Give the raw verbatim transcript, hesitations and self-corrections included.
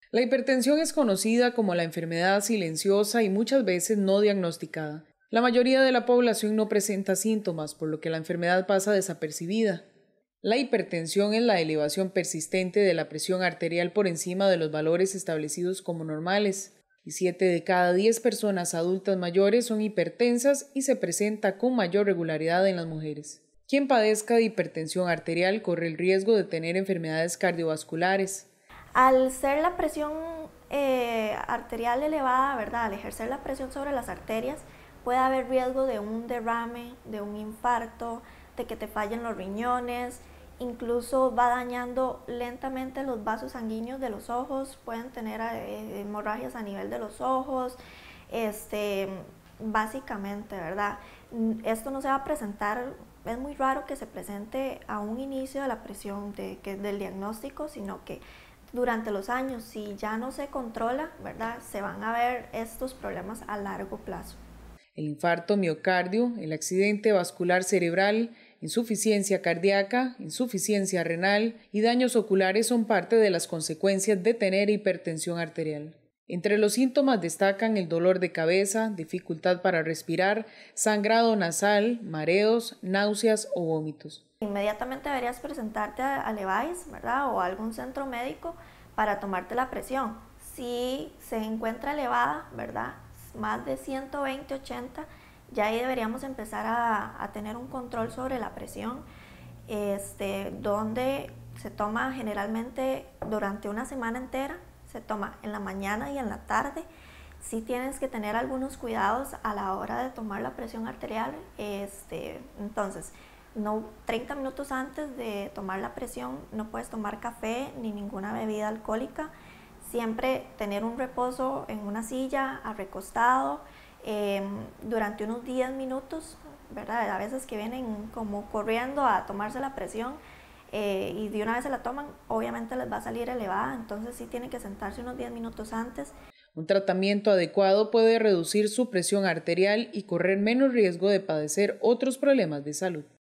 La hipertensión es conocida como la enfermedad silenciosa y muchas veces no diagnosticada. La mayoría de la población no presenta síntomas, por lo que la enfermedad pasa desapercibida. La hipertensión es la elevación persistente de la presión arterial por encima de los valores establecidos como normales, y siete de cada diez personas adultas mayores son hipertensas y se presenta con mayor regularidad en las mujeres. Quien padezca de hipertensión arterial corre el riesgo de tener enfermedades cardiovasculares. Al ser la presión eh, arterial elevada, ¿verdad? Al ejercer la presión sobre las arterias, puede haber riesgo de un derrame, de un infarto, de que te fallen los riñones, incluso va dañando lentamente los vasos sanguíneos de los ojos, pueden tener eh, hemorragias a nivel de los ojos, este, básicamente, ¿verdad? Esto no se va a presentar, es muy raro que se presente a un inicio de la presión de, que, del diagnóstico, sino que durante los años, si ya no se controla, ¿verdad?, se van a ver estos problemas a largo plazo. El infarto miocardio, el accidente vascular cerebral, insuficiencia cardíaca, insuficiencia renal y daños oculares son parte de las consecuencias de tener hipertensión arterial. Entre los síntomas destacan el dolor de cabeza, dificultad para respirar, sangrado nasal, mareos, náuseas o vómitos. Inmediatamente deberías presentarte al E V A I S, ¿verdad?, o a algún centro médico para tomarte la presión. Si se encuentra elevada, ¿verdad?, más de ciento veinte, ochenta, ya ahí deberíamos empezar a, a tener un control sobre la presión, este, donde se toma generalmente durante una semana entera, se toma en la mañana y en la tarde. Sí tienes que tener algunos cuidados a la hora de tomar la presión arterial, este, entonces, no, treinta minutos antes de tomar la presión no puedes tomar café ni ninguna bebida alcohólica. Siempre tener un reposo en una silla, recostado, eh, durante unos diez minutos, ¿verdad? A veces que vienen como corriendo a tomarse la presión eh, y de una vez se la toman, obviamente les va a salir elevada, entonces sí tienen que sentarse unos diez minutos antes. Un tratamiento adecuado puede reducir su presión arterial y correr menos riesgo de padecer otros problemas de salud.